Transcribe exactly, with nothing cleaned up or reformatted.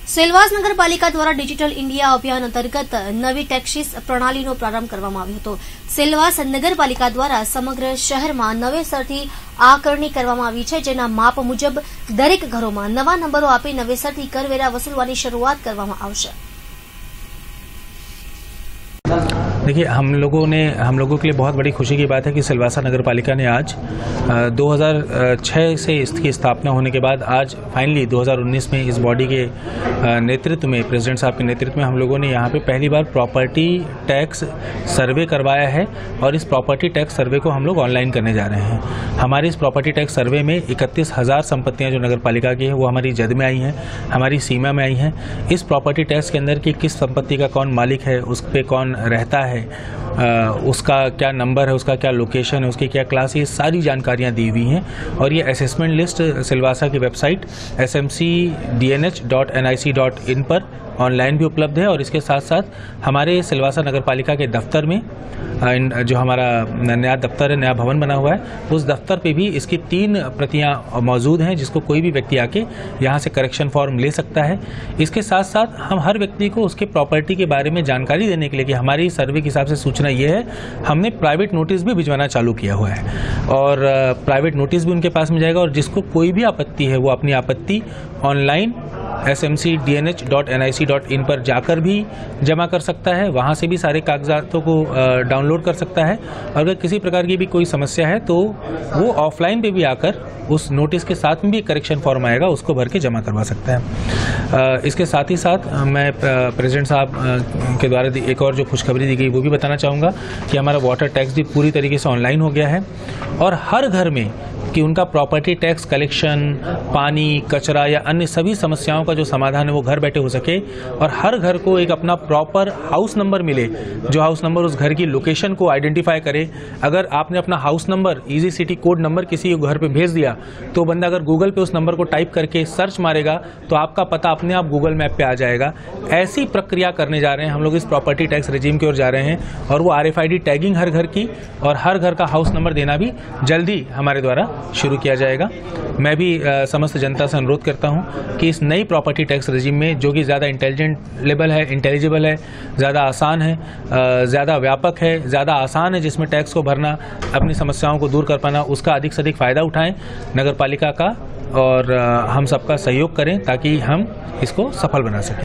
સેલવાસ નગરપાલિકા દ્વારા digital India અભિયાન અંતર્ગત નવી ટેક્સીસ પ્રણાલીનો પ્રારંભ કરવામાં આવ્યો હતો। સેલવાસ નગરપાલિકા દ્વારા સમગ્ર શહેરમાં નવેસરથી આકારણી કરવામાં આવી છે, જેના માપ મુજબ દરેક ઘરોમાં નવા નંબરો આપી નવેસરથી કરવેરા વસૂલવાની શરૂઆત કરવામાં આવશે। देखिए, हम लोगों ने हम लोगों के लिए बहुत बड़ी खुशी की बात है कि सिलवासा नगर पालिका ने आज दो हज़ार छह से इसकी स्थापना होने के बाद आज फाइनली दो हज़ार उन्नीस में इस बॉडी के नेतृत्व में, प्रेसिडेंट साहब के नेतृत्व में हम लोगों ने यहाँ पे पहली बार प्रॉपर्टी टैक्स सर्वे करवाया है और इस प्रॉपर्टी टैक्स सर्वे को हम लोग ऑनलाइन करने जा रहे हैं। हमारे इस प्रॉपर्टी टैक्स सर्वे में इकतीस हज़ार संपत्तियाँ जो नगर पालिका की है वो हमारी जद में आई हैं, हमारी सीमा में आई हैं। इस प्रॉपर्टी टैक्स के अंदर की किस संपत्ति का कौन मालिक है, उस पर कौन रहता है, आ, उसका क्या नंबर है, उसका क्या लोकेशन है, उसकी क्या क्लास है, ये सारी जानकारियाँ दी हुई हैं। और ये असेसमेंट लिस्ट सिलवासा की website S M C D N H dot N I C dot in पर ऑनलाइन भी उपलब्ध है। और इसके साथ साथ हमारे सिलवासा नगर पालिका के दफ्तर में जो हमारा नया दफ्तर है, नया भवन बना हुआ है, उस दफ्तर पे भी इसकी तीन प्रतियां मौजूद हैं, जिसको कोई भी व्यक्ति आके यहाँ से करेक्शन फॉर्म ले सकता है। इसके साथ साथ हम हर व्यक्ति को उसके प्रॉपर्टी के बारे में जानकारी देने के लिए कि हमारी सर्वे के हिसाब से सूचना ये है, हमने प्राइवेट नोटिस भी भिजवाना चालू किया हुआ है और प्राइवेट नोटिस भी उनके पास मिल जाएगा। और जिसको कोई भी आपत्ति है वो अपनी आपत्ति online S M C D N H dot N I C dot in पर जाकर भी जमा कर सकता है, वहाँ से भी सारे कागजातों को डाउनलोड कर सकता है। और अगर किसी प्रकार की भी कोई समस्या है तो वो ऑफलाइन पे भी आकर उस नोटिस के साथ में भी करेक्शन फॉर्म आएगा, उसको भर के जमा करवा सकता है। इसके साथ ही साथ मैं प्रेसिडेंट साहब के द्वारा एक और जो खुशखबरी दी गई वो भी बताना चाहूँगा कि हमारा वाटर टैक्स भी पूरी तरीके से ऑनलाइन हो गया है और हर घर में कि उनका प्रॉपर्टी टैक्स कलेक्शन, पानी, कचरा या अन्य सभी समस्याओं का जो समाधान है वो घर बैठे हो सके और हर घर को एक अपना प्रॉपर हाउस नंबर मिले, जो हाउस नंबर उस घर की लोकेशन को आइडेंटिफाई करे। अगर आपने अपना house number easy city code number किसी घर पे भेज दिया तो बंदा अगर गूगल पे उस नंबर को टाइप करके सर्च मारेगा तो आपका पता अपने आप गूगल मैप पे आ जाएगा। ऐसी प्रक्रिया करने जा रहे हैं हम लोग इस प्रॉपर्टी टैक्स रेजिम की ओर जा रहे हैं और वो R F I D tagging हर घर की और हर घर का हाउस नंबर देना भी जल्दी हमारे द्वारा शुरू किया जाएगा। मैं भी आ, समस्त जनता से अनुरोध करता हूं कि इस नई प्रॉपर्टी टैक्स रेजिम में जो कि ज़्यादा इंटेलिजेबल है, इंटेलिजिबल है, ज़्यादा आसान है, ज़्यादा व्यापक है, ज़्यादा आसान है, जिसमें टैक्स को भरना, अपनी समस्याओं को दूर कर पाना, उसका अधिक से अधिक फ़ायदा उठाएं नगर पालिका का और आ, हम सबका सहयोग करें ताकि हम इसको सफल बना सकें।